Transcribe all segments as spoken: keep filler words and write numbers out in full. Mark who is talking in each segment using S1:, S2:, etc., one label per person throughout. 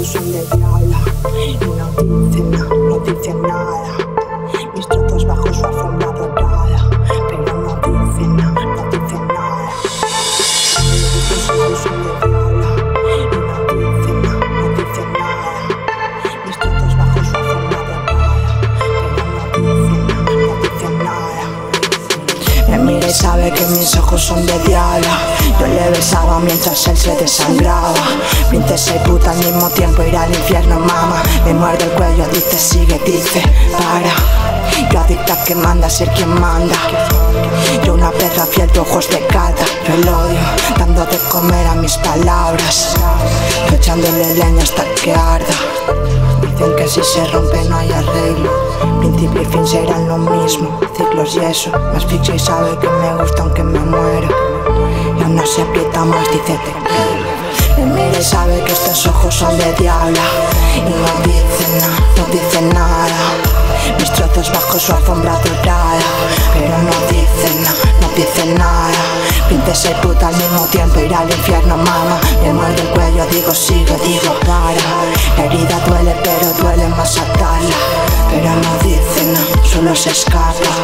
S1: ojos son de diabla y no dicen nada, no dicen nada. Mis trozos bajo su alfombra dorada, pero no dicen nada, no dicen nada. Mis ojos son de diabla y no dicen nada, no dicen nada. Mis trozos bajo su alfombra dorada, pero no dicen nada, no dicen nada. Me mira y sabe que mis ojos son de diabla. Yo le besaba mientras él se desangraba. Princesa y puta al mismo tiempo, ir al infierno, mama. Me muerde el cuello, dice sigue, dice para. Yo adicta que manda, ser quien manda. Yo una perra fiel de ojos de gata. Yo el odio, dando de comer a mis palabras. Yo echándole leña hasta que arda. Dicen que si se rompe no hay arreglo. Principio y fin serán lo mismo, ciclos y eso. Me asfixio y sabe que me gusta aunque me muera. Y aún no se aprieta más, dice te quiero. Me mira y sabe que estos ojos son de diabla y no dicen nada, no dicen nada. Mis trozos bajo su alfombra dorada, pero no dicen nada, no dicen nada. Princesa y puta al mismo tiempo, ir al infierno, mama. Me muerde el cuello, digo sigue, digo para. La herida duele, pero duele más atarla. Pero no dicen nada, solo se escapa.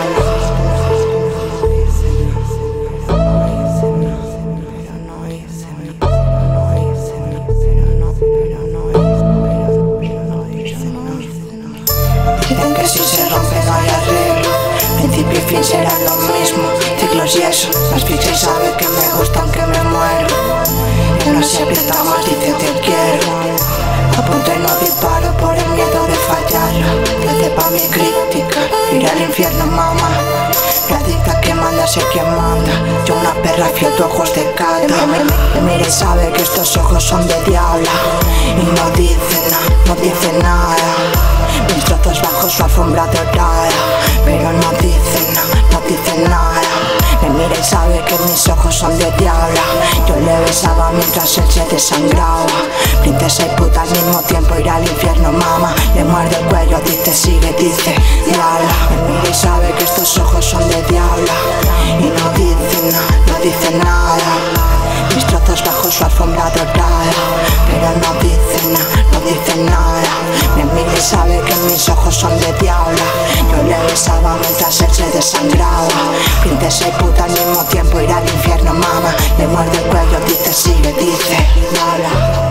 S1: Dicen que si se rompe no hay arreglo. Principio y fin serán lo mismo, ciclos y eso. Me asfixia y sabe que me gusta aunque me muero. Y no se aprieta más, dice te quiero. Apunto y no disparo por el miedo de fallarlo. Desde pa' mi crítica, ir al infierno, mamá. La adicta que manda, sé quién manda. Yo una perra fiel de ojos de gata. Me mira y sabe que estos ojos son de diabla y no dicen nada, no dicen nada. Mis trozos bajo su alfombra dorada, pero no dicen nada, no dicen nada. Me mira y sabe que mis ojos son de diabla. Yo le besaba mientras él se desangraba. Princesa y puta al mismo tiempo, ir al infierno, mama. Le muerde el cuello, dice sigue, dice diabla. Me mira y sabe que estos ojos son de diabla y no dicen nada, no dicen nada. Mis trozos bajo su alfombra dorada, pero no dicen nada, no dicen nada. Me mira y sabe que mis ojos son de diabla. Yo le besaba mientras él se desangraba. Princesa y puta al mismo tiempo, ir al infierno, mama. Le muerde el cuello, dice sigue, dice diabla.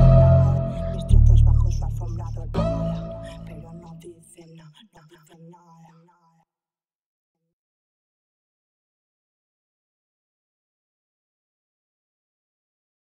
S1: Mis trozos bajo su alfombra dorada, pero no dicen nada, no dicen nada.